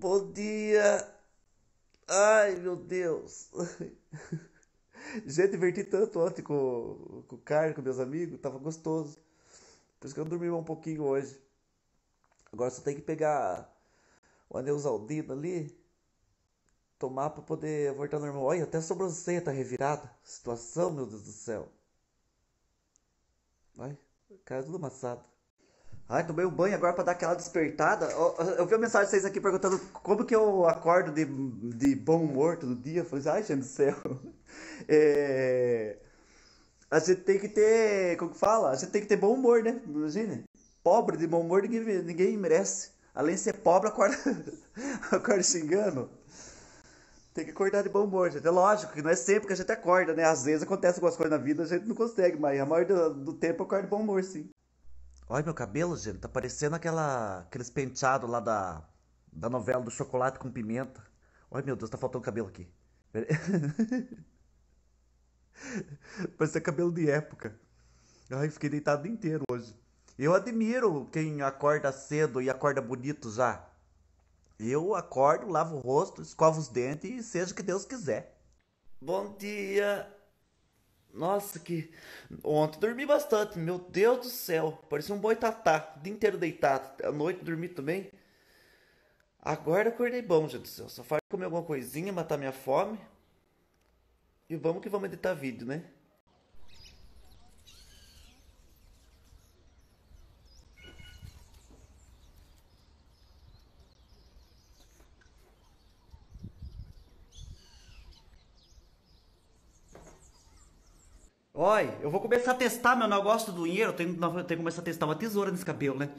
Bom dia! Ai, meu Deus! Gente, diverti tanto ontem com o Caio, com meus amigos, tava gostoso. Por isso que eu dormi um pouquinho hoje. Agora só tem que pegar o Aneusaldina ali, tomar pra poder voltar ao normal. Olha, até a sobrancelha tá revirada. Situação, meu Deus do céu. Ai, cara tudo amassado. Ai, tomei um banho agora pra dar aquela despertada. Eu vi uma mensagem de vocês aqui perguntando como que eu acordo de bom humor todo dia. Eu falei, ai, gente do céu. É, a gente tem que ter, como que fala? A gente tem que ter bom humor, né? Imagine. Pobre de bom humor ninguém merece. Além de ser pobre, acorda, acorda xingando. Tem que acordar de bom humor, gente. É lógico que não é sempre que a gente acorda, né? Às vezes acontece algumas coisas na vida, a gente não consegue, mas a maioria do tempo eu acordo de bom humor, sim. Olha meu cabelo, gente, tá parecendo aqueles penteados lá da novela do chocolate com pimenta. Olha, meu Deus, tá faltando cabelo aqui. Parece cabelo de época. Ai, fiquei deitado o dia inteiro hoje. Eu admiro quem acorda cedo e acorda bonito já. Eu acordo, lavo o rosto, escovo os dentes e seja o que Deus quiser. Bom dia! Nossa, que. Ontem dormi bastante, meu Deus do céu. Parecia um boitatá, o dia inteiro deitado. À noite dormi também. Agora acordei bom, gente do céu. Só falta comer alguma coisinha, matar minha fome. E vamos que vamos editar vídeo, né? Olha, eu vou começar a testar meu negócio do dinheiro. Eu tenho que começar a testar uma tesoura nesse cabelo, né?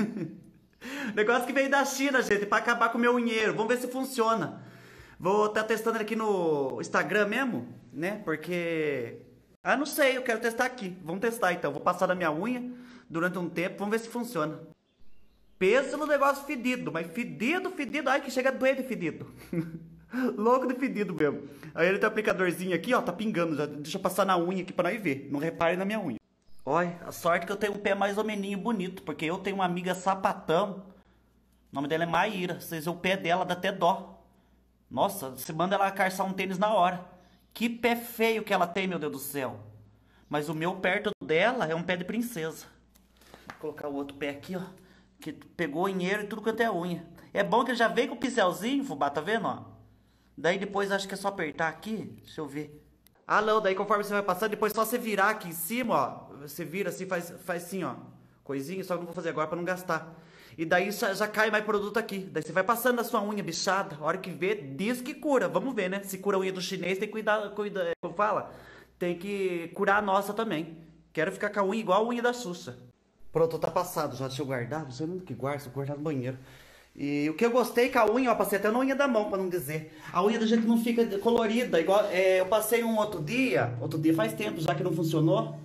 Negócio que veio da China, gente, pra acabar com o meu unheiro. Vamos ver se funciona. Vou estar testando ele aqui no Instagram mesmo, né? Porque. Ah, não sei, eu quero testar aqui. Vamos testar então. Vou passar na minha unha durante um tempo. Vamos ver se funciona. Pensa no negócio fedido, mas fedido, fedido. Ai, que chega a doer de fedido. Louco de fedido mesmo. Aí ele tem um aplicadorzinho aqui, ó, tá pingando já. Deixa eu passar na unha aqui pra nós ver. Não repare na minha unha. Olha, a sorte é que eu tenho um pé mais ou menos bonito, porque eu tenho uma amiga sapatão. O nome dela é Maíra. Vocês veem o pé dela, dá até dó. Nossa, você manda ela calçar um tênis na hora. Que pé feio que ela tem, meu Deus do céu. Mas o meu perto dela é um pé de princesa. Vou colocar o outro pé aqui, ó. Que pegou inheiro e tudo quanto é unha. É bom que ele já veio com o pincelzinho, fubá, tá vendo, ó? Daí depois acho que é só apertar aqui. Deixa eu ver. Ah, não, daí conforme você vai passando, depois só você virar aqui em cima, ó. Você vira assim, faz assim, ó. Coisinha, só que não vou fazer agora pra não gastar. E daí já cai mais produto aqui. Daí você vai passando na sua unha bichada. A hora que vê, diz que cura. Vamos ver, né? Se cura a unha do chinês, tem que cuidar, como fala? Tem que curar a nossa também. Quero ficar com a unha igual a unha da Xuxa. Pronto, tá passado já. Deixa eu guardar. Não sei onde que guarda, se eu guardar no banheiro. E o que eu gostei com a unha, ó, passei até na unha da mão, pra não dizer. A unha da gente não fica colorida, igual. Eu passei um outro dia faz tempo já que não funcionou.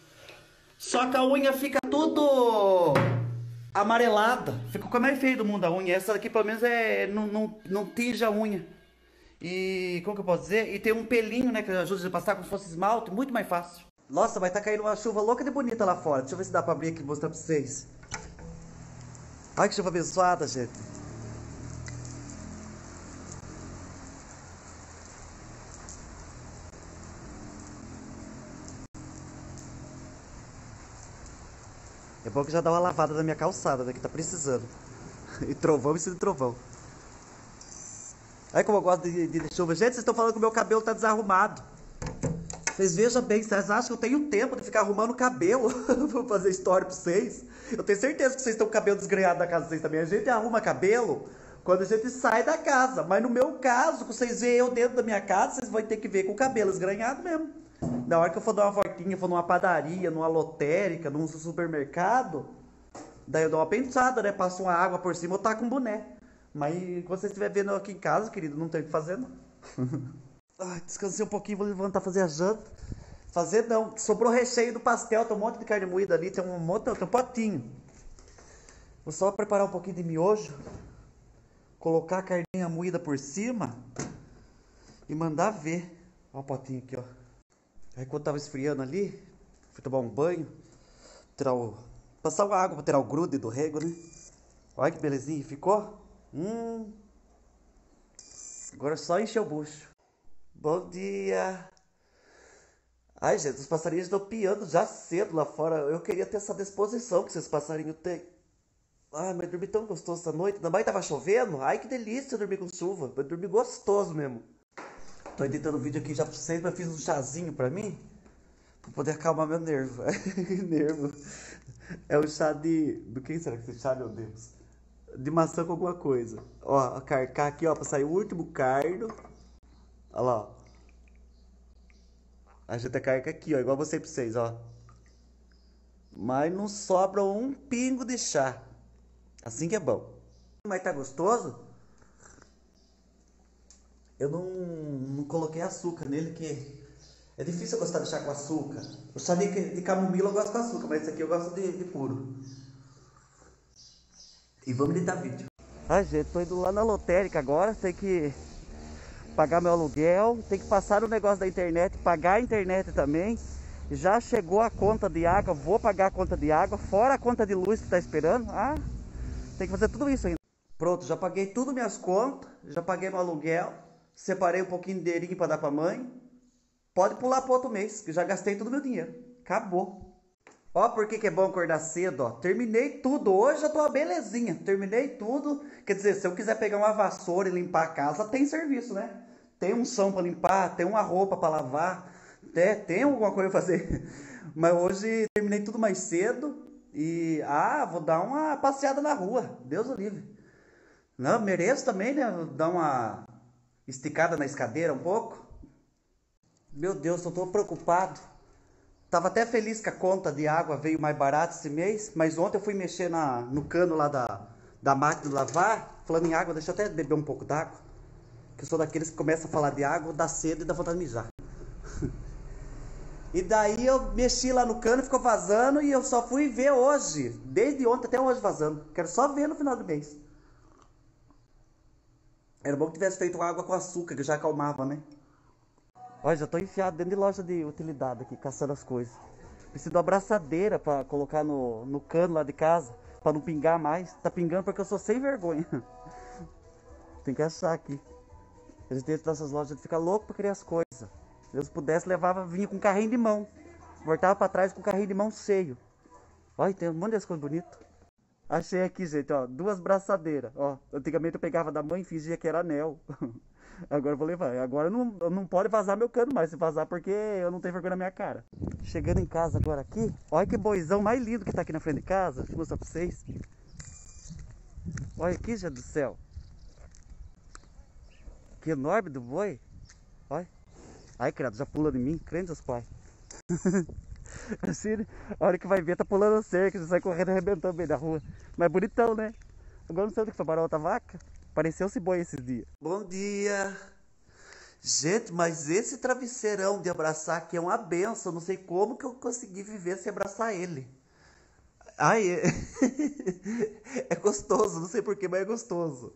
Só que a unha fica tudo amarelada. Fica com a mais feia do mundo a unha. Essa daqui pelo menos não tinge a unha. E como que eu posso dizer? E tem um pelinho, né, que ajuda a passar como se fosse esmalte, muito mais fácil. Nossa, vai tá caindo uma chuva louca de bonita lá fora. Deixa eu ver se dá pra abrir aqui e mostrar pra vocês. Ai, que chuva abençoada, gente. É bom que já dá uma lavada na minha calçada, né? Que tá precisando. E trovão, precisa de trovão. Aí como eu gosto de chuva. Gente, vocês estão falando que o meu cabelo tá desarrumado. Vocês vejam bem, vocês acham que eu tenho tempo de ficar arrumando o cabelo? Vou fazer história pra vocês. Eu tenho certeza que vocês estão com o cabelo desgrenhado na casa de vocês também. A gente arruma cabelo quando a gente sai da casa. Mas no meu caso, que vocês veem eu dentro da minha casa, vocês vão ter que ver com o cabelo desgrenhado mesmo. Na hora que eu for dar uma voltinha, for numa padaria, numa lotérica, num supermercado, daí eu dou uma penteada, né? Passo uma água por cima, eu taco um boné. Mas quando você estiver vendo aqui em casa, querido, não tem o que fazer, não. Ai, descansei um pouquinho, vou levantar fazer a janta. Fazer não, sobrou recheio do pastel, tem um monte de carne moída ali, tem um potinho. Vou só preparar um pouquinho de miojo, colocar a carninha moída por cima e mandar ver. Olha o potinho aqui, ó. Aí quando tava esfriando ali, fui tomar um banho, passar uma água pra tirar o grude do rego, né? Olha que belezinha ficou. Agora é só encher o bucho. Bom dia. Ai, gente, os passarinhos estão piando já cedo lá fora. Eu queria ter essa disposição que esses passarinhos têm. Ai, mas dormi tão gostoso essa noite. Ainda mais tava chovendo. Ai, que delícia dormir com chuva. Eu dormi gostoso mesmo. Tô editando o vídeo aqui já pra vocês, mas fiz um chazinho pra mim. Pra poder acalmar meu nervo. Nervo. É o chá de... Do que será que esse chá, meu Deus? De maçã com alguma coisa. Ó, carcar aqui, ó, pra sair o último cardo. Olha lá, ó. A gente carca aqui, ó, igual eu mostrei pra vocês, ó. Mas não sobra um pingo de chá. Assim que é bom. Mas tá gostoso? Eu não coloquei açúcar nele, que é difícil eu gostar de chá com açúcar. O chá de camomila eu gosto com açúcar, mas esse aqui eu gosto de puro. E vamos editar vídeo. Ai, gente, tô indo lá na lotérica agora, tem que pagar meu aluguel, tem que passar o negócio da internet, pagar a internet também. Já chegou a conta de água, vou pagar a conta de água, fora a conta de luz que tá esperando. Ah, tem que fazer tudo isso ainda. Pronto, já paguei tudo minhas contas, já paguei meu aluguel, separei um pouquinho de dinheirinho pra dar pra mãe. Pode pular pro outro mês, que já gastei todo o meu dinheiro. Acabou. Ó, por que é bom acordar cedo, ó. Terminei tudo, hoje eu tô uma belezinha. Terminei tudo, quer dizer, se eu quiser pegar uma vassoura e limpar a casa, tem serviço, né? Tem um chão pra limpar, tem uma roupa pra lavar, tem alguma coisa pra fazer. Mas hoje terminei tudo mais cedo e, vou dar uma passeada na rua, Deus o livre. Não, mereço também, né? Dar uma esticada na escadeira um pouco. Meu Deus, eu tô preocupado. Tava até feliz que a conta de água veio mais barata esse mês, mas ontem eu fui mexer no cano lá da máquina de lavar. Falando em água, deixa eu até beber um pouco d'água. Que eu sou daqueles que começam a falar de água, dá sede e dá vontade de mijar. E daí eu mexi lá no cano, ficou vazando e eu só fui ver hoje. Desde ontem até hoje vazando. Quero só ver no final do mês. Era bom que tivesse feito água com açúcar, que já acalmava, né? Olha, já tô enfiado dentro de loja de utilidade aqui, caçando as coisas. Preciso de uma abraçadeira pra colocar no cano lá de casa, pra não pingar mais. Tá pingando porque eu sou sem vergonha. Tem que achar aqui. A gente dentro dessas lojas, a gente fica louco pra criar as coisas. Se Deus pudesse, vinha com carrinho de mão. Voltava pra trás com carrinho de mão cheio. Olha, tem um monte de coisas bonitas. Achei aqui, gente, ó, 2 braçadeiras. Ó, antigamente eu pegava da mãe e fingia que era anel. Agora eu vou levar. Agora não pode vazar meu cano mais. Se vazar porque eu não tenho vergonha na minha cara. Chegando em casa agora aqui. Olha que boizão mais lindo que tá aqui na frente de casa. Vou mostrar pra vocês. Olha aqui, gente do céu. Que enorme do boi. Olha. Ai, criado, já pula de mim. Crente dos pais. Assim, a hora que vai ver, tá pulando a cerca. Já sai correndo arrebentando bem da rua. Mas bonitão, né? Agora não sei onde que foi parar a outra vaca. Pareceu-se boi esses dias. Bom dia. Gente, mas esse travesseirão de abraçar aqui é uma benção. Não sei como que eu consegui viver sem abraçar ele. Ai, é gostoso. Não sei porquê, mas é gostoso.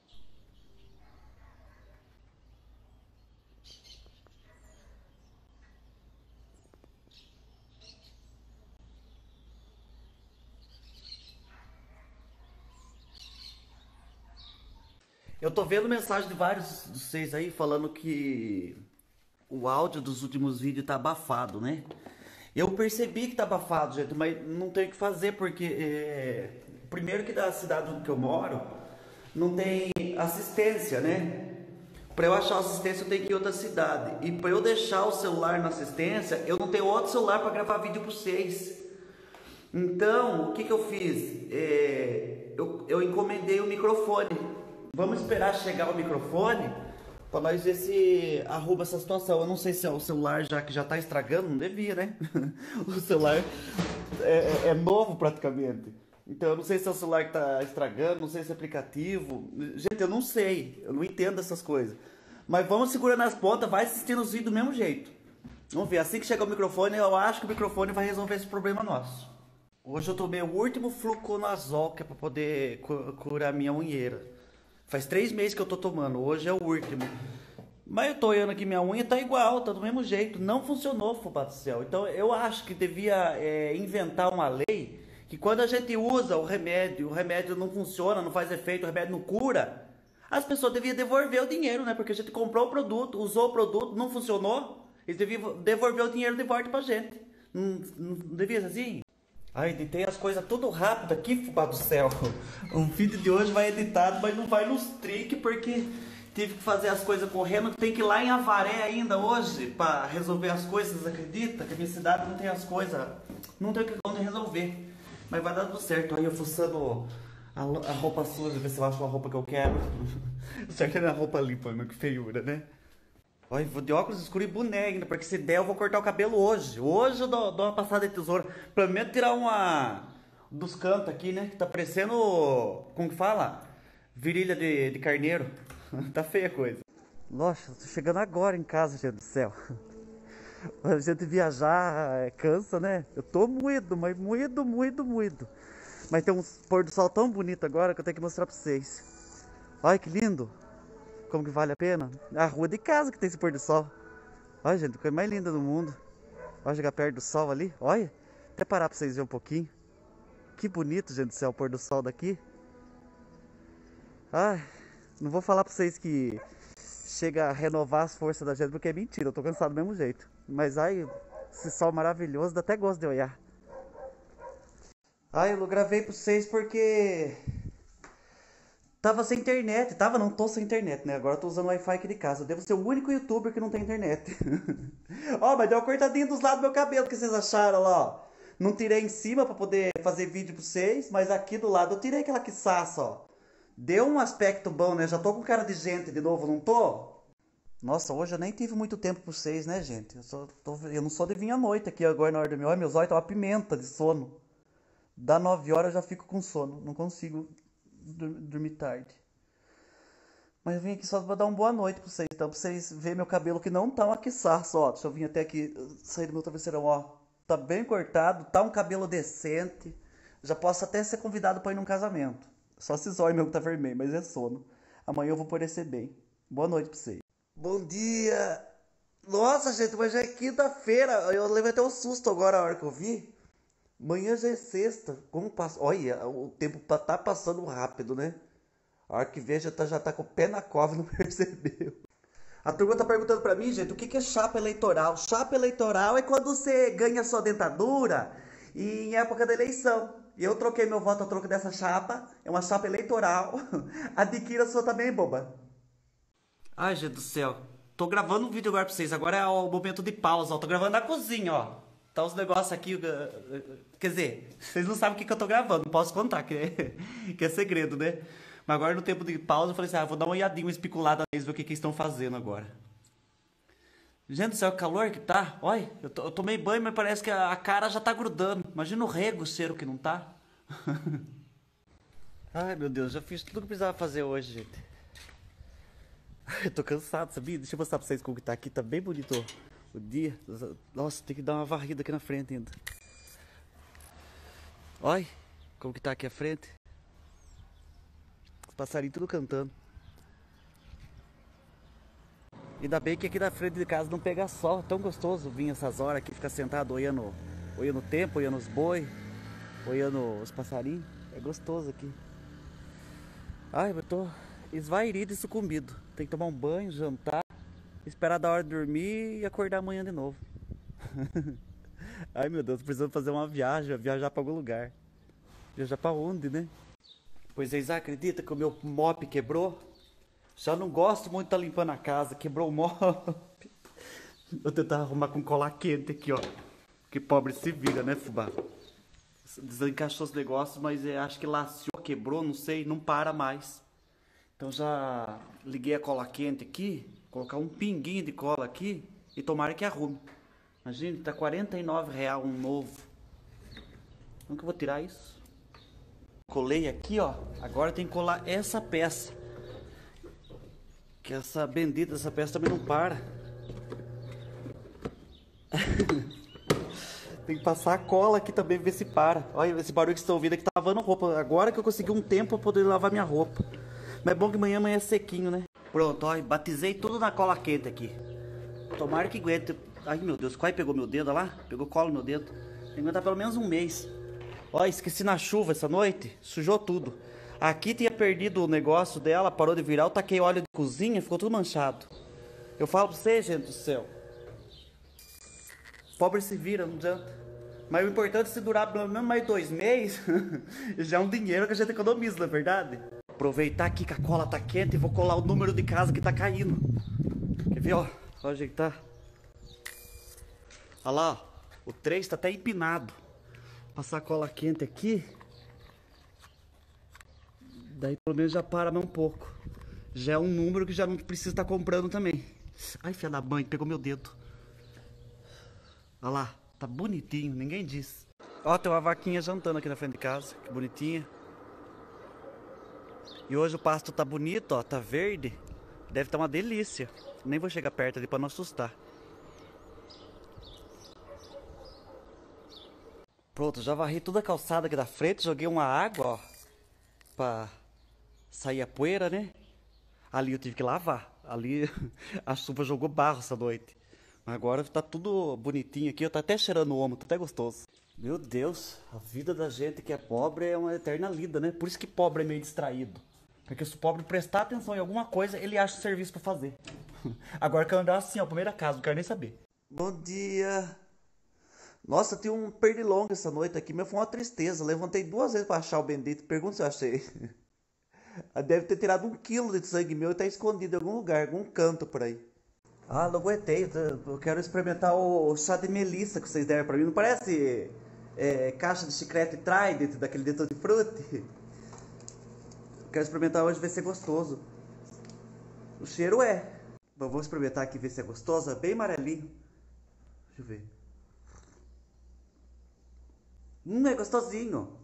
Eu tô vendo mensagem de vários de vocês aí falando que o áudio dos últimos vídeos tá abafado, né? Eu percebi que tá abafado, gente, mas não tem o que fazer porque primeiro que da cidade onde eu moro não tem assistência, né? Para eu achar assistência eu tenho que ir em outra cidade. E para eu deixar o celular na assistência, eu não tenho outro celular para gravar vídeo para vocês. Então, o que eu fiz? Eu encomendei o microfone. Vamos esperar chegar o microfone para nós ver se arruma essa situação. Eu não sei se é o celular já que já tá estragando, não devia, né? O celular é novo praticamente. Então eu não sei se é o celular que tá estragando, não sei se é aplicativo. Gente, eu não sei, eu não entendo essas coisas. Mas vamos segurando as pontas, vai assistindo os vídeos do mesmo jeito. Vamos ver, assim que chegar o microfone, eu acho que o microfone vai resolver esse problema nosso. Hoje eu tomei o último fluconazol que é pra poder curar minha unheira. Faz 3 meses que eu tô tomando, hoje é o último. Mas eu tô olhando aqui, minha unha tá igual, tá do mesmo jeito. Não funcionou, fubá do céu. Então eu acho que devia inventar uma lei que quando a gente usa o remédio não funciona, não faz efeito, o remédio não cura. as pessoas deviam devolver o dinheiro, né? Porque a gente comprou o produto, usou o produto, não funcionou. Eles deviam devolver o dinheiro de volta pra gente. Não devia ser assim? Ai, editei as coisas tudo rápido aqui, fubá do céu. O vídeo de hoje vai editado, mas não vai nos trick, porque tive que fazer as coisas correndo. Tem que ir lá em Avaré ainda hoje pra resolver as coisas, acredita? Que a minha cidade não tem as coisas, não tem onde resolver. Mas vai dar tudo certo. Aí eu fuçando a roupa suja, ver se eu acho uma roupa que eu quero. Certo é na roupa limpa, mas que feiura, né? Olha, vou de óculos escuros e boné ainda, porque se der eu vou cortar o cabelo hoje. Hoje eu dou uma passada de tesoura. Prometo tirar uma dos cantos aqui, né? Que tá parecendo, como que fala? Virilha de carneiro. Tá feia a coisa. Nossa, tô chegando agora em casa, gente do céu. A gente viajar cansa, né? Eu tô moído, mas moído. Mas tem um pôr do sol tão bonito agora que eu tenho que mostrar pra vocês. Olha que lindo. Como que vale a pena? A rua de casa que tem esse pôr do sol. Olha, gente, a coisa mais linda do mundo. Olha, chegar perto do sol ali. Olha, até parar pra vocês verem um pouquinho. Que bonito, gente do céu, o pôr do sol daqui. Ai, não vou falar pra vocês que chega a renovar as forças da gente, porque é mentira, eu tô cansado do mesmo jeito. Mas ai, esse sol maravilhoso, dá até gosto de olhar. Ai, eu gravei pra vocês porque tava sem internet. Tava, não tô sem internet, né? Agora eu tô usando o Wi-Fi aqui de casa. Eu devo ser o único youtuber que não tem internet. Ó, mas deu uma cortadinha dos lados do meu cabelo, que vocês acharam lá, ó. Não tirei em cima pra poder fazer vídeo pra vocês, mas aqui do lado eu tirei aquela quiçaça, ó. Deu um aspecto bom, né? Já tô com cara de gente de novo, não tô? Nossa, hoje eu nem tive muito tempo pra vocês, né, gente? Eu não sou de vir à noite aqui agora na hora do meu. Olha, meus olhos tá uma pimenta de sono. Dá 9 horas eu já fico com sono. Não consigo dormir tarde. Mas eu vim aqui só pra dar uma boa noite pra vocês. Então, pra vocês verem meu cabelo que não tá uma quiçaça, ó. Deixa eu vir até aqui, sair do meu travesseirão, ó. Tá bem cortado, tá um cabelo decente. Já posso até ser convidado pra ir num casamento. Só esses olhos meu que tá vermelho, mas é sono. Amanhã eu vou parecer bem. Boa noite pra vocês. Bom dia! Nossa, gente, mas já é quinta-feira. Eu levei até um susto agora a hora que eu vi. Amanhã já é sexta. Como passa? Olha, o tempo tá passando rápido, né? A hora que vê já tá com o pé na cova e não percebeu. A turma tá perguntando pra mim, gente, o que é chapa eleitoral? Chapa eleitoral é quando você ganha sua dentadura em época da eleição. Eu troquei meu voto a troco dessa chapa. É uma chapa eleitoral. Adquira a sua também, boba. Ai, gente do céu. Tô gravando um vídeo agora pra vocês. Agora é o momento de pausa, ó. Tô gravando na cozinha, ó. Tá os negócios aqui. Quer dizer, vocês não sabem o que eu tô gravando. Não posso contar, que é segredo, né? Mas agora no tempo de pausa eu falei assim, vou dar uma olhadinha, uma espiculada neles, ver o que eles estão fazendo agora. Gente do céu, que calor que tá. Olha, eu tomei banho, mas parece que a cara já tá grudando. Imagina o rego, o cheiro que não tá. Ai, meu Deus, já fiz tudo que precisava fazer hoje, gente. Eu tô cansado, sabia? Deixa eu mostrar pra vocês como que tá aqui. Tá bem bonito o dia. Nossa, tem que dar uma varrida aqui na frente ainda. Olha como que tá aqui à frente. Os passarinhos tudo cantando. Ainda bem que aqui na frente de casa não pega sol. Tão gostoso vir essas horas aqui, ficar sentado olhando o tempo, olhando os boi, olhando os passarinhos. É gostoso aqui. Ai, eu tô esvairido e sucumbido. Tem que tomar um banho, jantar, esperar da hora de dormir e acordar amanhã de novo. Ai, meu Deus, tô precisando fazer uma viagem, viajar pra algum lugar. Viajar pra onde, né? Pois vocês acreditam que o meu mop quebrou? Já não gosto muito de estar limpando a casa, quebrou o mop. Vou tentar arrumar com colar quente aqui, ó. Que pobre se vira, né, fubá? Desencaixou os negócios, mas acho que laciou, quebrou, não sei, não para mais. Então já liguei a cola quente aqui, colocar um pinguinho de cola aqui e tomara que arrume. Imagina, tá R$49 um novo. Como que eu vou tirar isso? Colei aqui, ó. Agora tem que colar essa peça. Que essa bendita dessa peça também não para. Tem que passar a cola aqui também, ver se para. Olha esse barulho que vocês estão ouvindo aqui, tá lavando roupa. Agora que eu consegui um tempo pra poder lavar minha roupa. Mas é bom que amanhã é sequinho, né? Pronto, ó, batizei tudo na cola quente aqui. Tomara que aguente. Ai, meu Deus, quase pegou meu dedo, olha lá. Pegou cola no meu dedo. Tem que aguentar pelo menos um mês. Ó, esqueci na chuva essa noite. Sujou tudo. Aqui tinha perdido o negócio dela, parou de virar, eu taquei óleo de cozinha, ficou tudo manchado. Eu falo pra vocês, gente do céu. Pobre se vira, não adianta. Mas o importante é se durar pelo menos mais 2 meses, já é um dinheiro que a gente economiza, não é verdade? Aproveitar aqui que a cola tá quente e vou colar o número de casa que tá caindo. Quer ver, ó? Só ajeitar. Olha lá, ó. O 3 tá até empinado. Passar a cola quente aqui. Daí pelo menos já para mais um pouco. Já é um número que já não precisa estar comprando também. Ai, filha da mãe, pegou meu dedo. Olha lá, tá bonitinho, ninguém disse. Ó, tem uma vaquinha jantando aqui na frente de casa, que bonitinha. E hoje o pasto tá bonito, ó, tá verde. Deve estar uma delícia. Nem vou chegar perto ali pra não assustar. Pronto, já varri toda a calçada aqui da frente, joguei uma água, ó, pra sair a poeira, né? Ali eu tive que lavar. Ali a chuva jogou barro essa noite. Mas agora tá tudo bonitinho aqui, tá até cheirando o ombro, tá até gostoso. Meu Deus, a vida da gente que é pobre é uma eterna lida, né? Por isso que pobre é meio distraído. Porque se o pobre prestar atenção em alguma coisa, ele acha um serviço pra fazer. Agora que eu andar assim, ó, primeira casa, não quero nem saber. Bom dia. Nossa, tinha um pernilongo essa noite aqui, mas foi uma tristeza. Levantei 2 vezes pra achar o bendito. Pergunta se eu achei. Deve ter tirado 1 quilo de sangue meu e tá escondido em algum lugar, algum canto por aí. Ah, não aguentei. Eu quero experimentar o chá de melissa que vocês deram pra mim. Não parece caixa de chiclete Trident, daquele de tutti frutti? Quero experimentar hoje, ver se é gostoso. O cheiro é. Bom, vou experimentar aqui, ver se é gostoso. É bem amarelinho. Deixa eu ver. É gostosinho.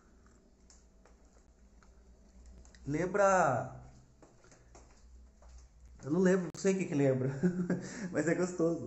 Lembra... Eu não lembro, não sei o que lembra. Mas é gostoso.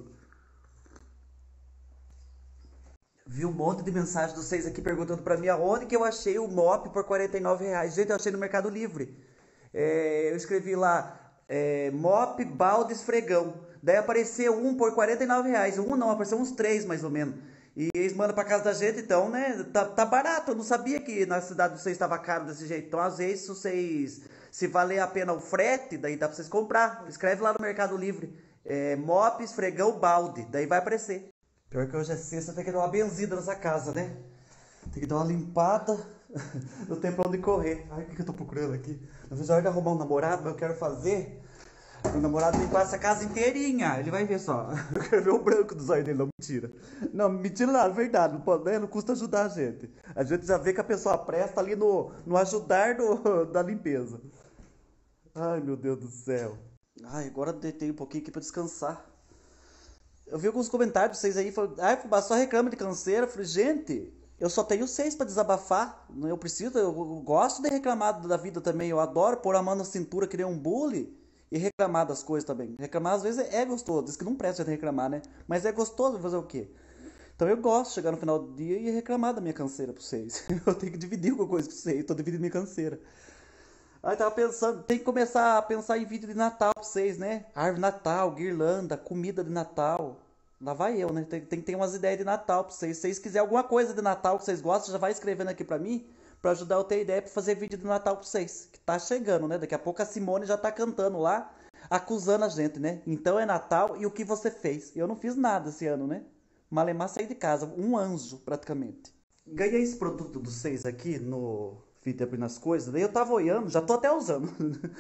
Vi um monte de mensagem de vocês aqui perguntando pra mim aonde que eu achei o mop por R$ 49. Gente, eu achei no Mercado Livre. Eu escrevi lá, mop, balde, esfregão. Daí apareceu um por R$ 49. Um não, apareceu uns 3 mais ou menos. E eles mandam pra casa da gente, então, né, tá barato. Eu não sabia que na cidade de vocês estava caro desse jeito. Então, às vezes, se valer a pena o frete, daí dá pra vocês comprar. Escreve lá no Mercado Livre, mop, esfregão, balde. Daí vai aparecer. Pior que hoje é sexta, tem que dar uma benzida nessa casa, né? Tem que dar uma limpada, não tem pra onde correr. Ai, o que eu tô procurando aqui? Na verdade, de arrumar um namorado, mas eu quero fazer o namorado limpar essa casa inteirinha. Ele vai ver só. Eu quero ver o branco dos olhos dele, não, mentira. Não, mentira nada, verdade. Não, pode, né? Não custa ajudar a gente. A gente já vê que a pessoa presta ali no ajudar da limpeza. Ai, meu Deus do céu. Ai, agora deitei um pouquinho aqui pra descansar. Eu vi alguns comentários de vocês aí, falaram, ai, Fubá, só reclama de canseira. Eu falei, gente, eu só tenho 6 pra desabafar. Eu gosto de reclamar da vida também. Eu adoro pôr a mão na cintura, criar um bully e reclamar das coisas também. Reclamar às vezes é gostoso, diz que não presta de reclamar, né? Mas é gostoso fazer o quê? Então eu gosto de chegar no final do dia e reclamar da minha canseira pra vocês. Eu tenho que dividir alguma coisa com vocês, eu tô dividindo minha canseira. Aí tava pensando, tem que começar a pensar em vídeo de Natal pra vocês, né? Árvore de Natal, guirlanda, comida de Natal. Lá vai eu, né? Tem que ter umas ideias de Natal pra vocês. Se vocês quiserem alguma coisa de Natal que vocês gostam, já vai escrevendo aqui pra mim, pra ajudar eu a ter ideia pra fazer vídeo de Natal pra vocês. Que tá chegando, né? Daqui a pouco a Simone já tá cantando lá, acusando a gente, né? Então é Natal e o que você fez? Eu não fiz nada esse ano, né? Malemar saí de casa, um anjo praticamente. Ganhei esse produto dos 6 aqui no Fita Abrindo as Coisas, daí eu tava olhando, já tô até usando.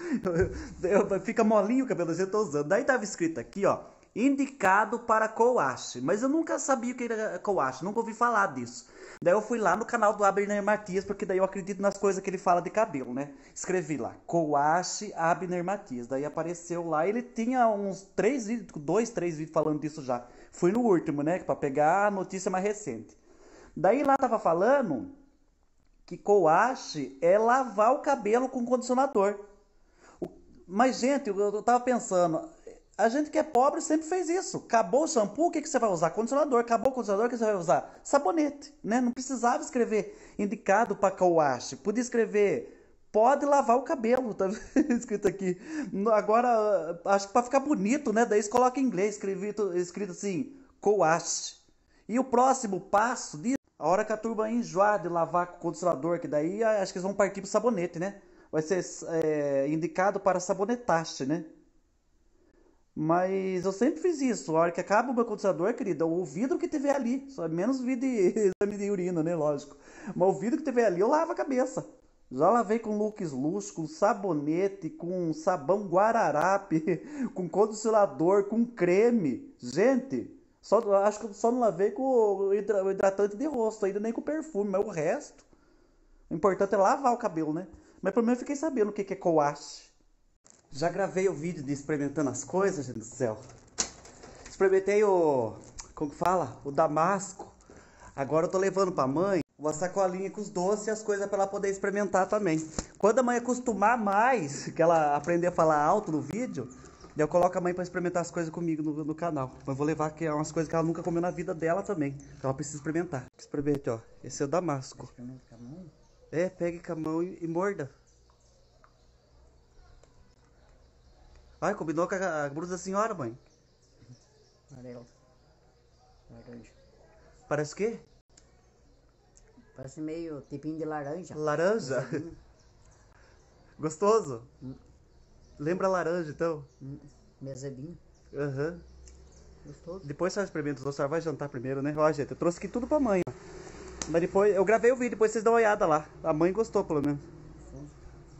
Fica molinho o cabelo, eu tô usando. Daí tava escrito aqui, ó, indicado para coache, mas eu nunca sabia o que era coache, nunca ouvi falar disso. Daí eu fui lá no canal do Abner Matias, porque daí eu acredito nas coisas que ele fala de cabelo, né? Escrevi lá, coache Abner Matias, daí apareceu lá, ele tinha uns 3 vídeos, 2, 3 vídeos falando disso já. Fui no último, né, pra pegar a notícia mais recente. Daí lá tava falando que coache é lavar o cabelo com condicionador. Mas, gente, eu tava pensando, a gente que é pobre sempre fez isso. Acabou o shampoo, o que você vai usar? Condicionador. Acabou o condicionador, o que você vai usar? Sabonete, né? Não precisava escrever indicado para coache. Podia escrever, pode lavar o cabelo, tá escrito aqui. Agora, acho que para ficar bonito, né? Daí você coloca em inglês, escrito assim, coache. E o próximo passo disso, a hora que a turma enjoar de lavar com condicionador, que daí acho que eles vão partir pro sabonete, né? vai ser indicado para sabonetaste, né? Mas eu sempre fiz isso. A hora que acaba o meu condicionador, querida, o vidro que tiver ali, só menos vidro de exame de urina, né? Lógico. Mas o vidro que tiver ali, eu lavo a cabeça. Já lavei com Lux Lush, com sabonete, com sabão Guararape, com condicionador, com creme. Gente, acho que eu só não lavei com o hidratante de rosto, ainda nem com perfume, mas o resto. O importante é lavar o cabelo, né? Mas pelo menos eu fiquei sabendo o que é coache. Já gravei o vídeo de experimentando as coisas, gente do céu. Experimentei como que fala? O damasco. Agora eu tô levando pra mãe uma sacolinha com os doces e as coisas pra ela poder experimentar também. Quando a mãe acostumar mais, que ela aprender a falar alto no vídeo, eu coloco a mãe pra experimentar as coisas comigo no canal. Mas vou levar que é umas coisas que ela nunca comeu na vida dela também. Que ela precisa experimentar. Experimente, ó. Esse é o damasco. Experimenta com a mão? É, pegue com a mão e morda. Ai, combinou com a blusa da senhora, mãe. Amarelo. Laranja. Parece o quê? Parece meio tipinho de laranja. Laranja? Rosadinho. Gostoso? Lembra laranja, então? Mezedinho. Aham. Gostoso. Depois você experimenta, a senhora vai jantar primeiro, né? Ó, gente, eu trouxe aqui tudo pra mãe, ó. Mas depois, eu gravei o vídeo, depois vocês dão uma olhada lá. A mãe gostou, pelo menos. Sim.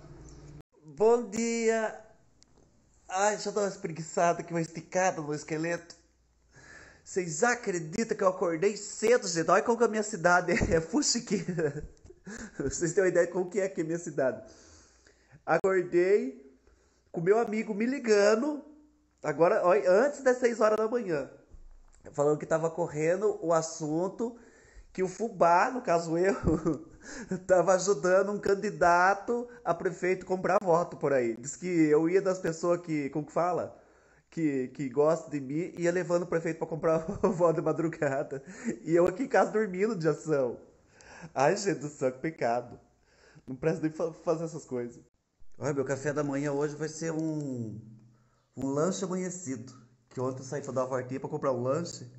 Bom dia! Ai, deixa eu dar uma espreguiçada aqui, uma esticada no meu esqueleto. Vocês acreditam que eu acordei cedo, gente? Olha como que a minha cidade é fuxiqueira. Vocês têm uma ideia de como que é aqui a minha cidade. Acordei com meu amigo me ligando, agora, olha, antes das 6 horas da manhã. Falando que tava correndo o assunto que o Fubá, no caso eu, tava ajudando um candidato a prefeito comprar voto por aí. Diz que eu ia das pessoas que, como que fala? Que gostam de mim, ia levando o prefeito para comprar voto de madrugada. E eu aqui em casa dormindo de ação. Ai, gente do céu, que pecado. Não presta nem fazer essas coisas. Olha, meu café da manhã hoje vai ser um lanche amanhecido. Que ontem eu saí pra dar uma voltinha pra comprar um lanche.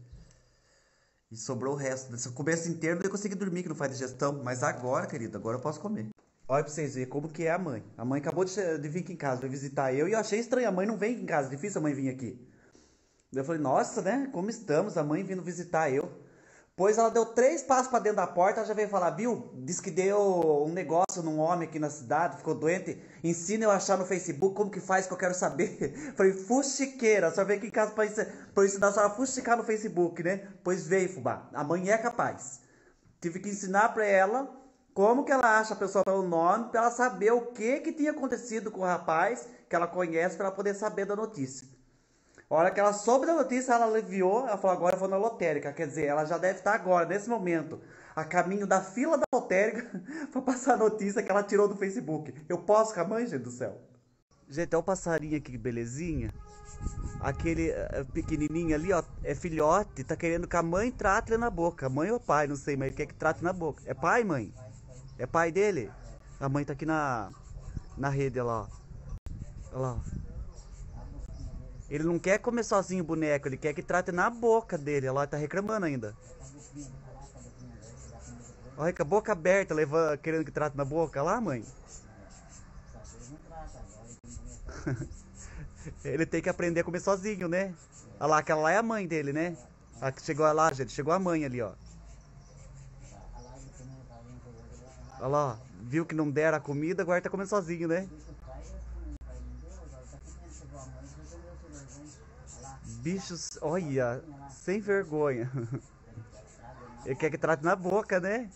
E sobrou o resto. Se eu comesse inteiro, não ia conseguir dormir, que não faz digestão. Mas agora, querido, agora eu posso comer. Olha pra vocês verem como que é a mãe. A mãe acabou de vir aqui em casa, veio visitar eu. E eu achei estranho, a mãe não vem aqui em casa. Difícil a mãe vir aqui. Daí eu falei, nossa, né? Como estamos? A mãe vindo visitar eu. Pois ela deu 3 passos pra dentro da porta, ela já veio falar, viu? Diz que deu um negócio num homem aqui na cidade, ficou doente. Ensina eu a achar no Facebook como que faz, que eu quero saber. Falei, fuxiqueira, só veio aqui em casa pra ensinar a senhora a fuxicar no Facebook, né? Pois veio, Fubá. A mãe é capaz. Tive que ensinar pra ela como que ela acha a pessoa pelo nome, pra ela saber o que tinha acontecido com o rapaz que ela conhece, pra ela poder saber da notícia. A hora que ela soube da notícia, ela aliviou, ela falou, agora eu vou na lotérica. Quer dizer, ela já deve estar agora, nesse momento, a caminho da fila da lotérica para passar a notícia que ela tirou do Facebook. Eu posso com a mãe, gente do céu? Gente, olha o passarinho aqui, que belezinha. Aquele pequenininho ali, ó, é filhote, tá querendo que a mãe trate ele na boca. Mãe ou pai, não sei, mas ele quer que trate na boca. É pai, mãe? É pai dele? A mãe tá aqui na rede, olha lá, ó. Olha lá, ó. Ele não quer comer sozinho o boneco, ele quer que trate na boca dele. Olha lá, ele tá reclamando ainda. Olha, com a boca aberta, querendo que trate na boca. Olha lá, mãe. Ele tem que aprender a comer sozinho, né? Olha lá, aquela lá é a mãe dele, né? Chegou lá, gente, chegou a mãe ali, ó. Olha lá, ó. Viu que não deram a comida, agora tá comendo sozinho, né? Bichos, olha, sem vergonha. Ele quer que trate na boca, né?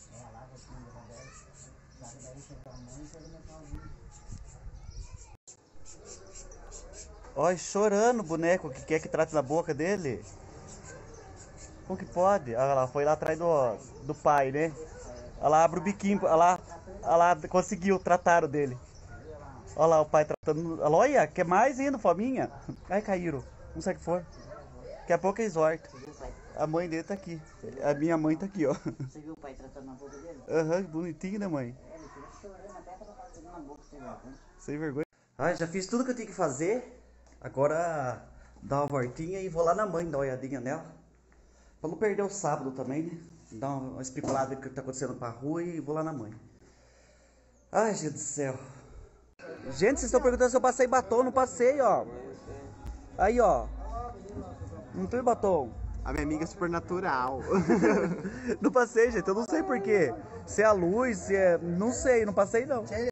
Olha, chorando o boneco que quer que trate na boca dele. Como que pode? Olha lá, foi lá atrás do pai, né? Olha lá, abre o biquinho, olha lá, conseguiu, trataram dele. Olha lá o pai tratando. Olha, quer mais ainda, fominha? Ai, caíram. Não sei o que for. Daqui a pouco eles voltam. A mãe dele tá aqui. A minha mãe tá aqui, ó. Você viu o pai tratando na boca dele? Aham, bonitinho, né, mãe? Ele fica chorando até quando ela pegando na boca, sei lá. Sem vergonha. Ai, já fiz tudo que eu tinha que fazer. Agora dá uma voltinha e vou lá na mãe dar uma olhadinha nela. Pra não perder o sábado também, né? Dar uma especulada do que tá acontecendo pra rua e vou lá na mãe. Ai, gente do céu. Gente, vocês estão perguntando se eu passei batom, não passei, ó. Aí, ó. Não tem batom. A minha amiga é super natural. Não passei, gente, eu não sei porquê. Se é a luz, se é... Não sei, não passei não.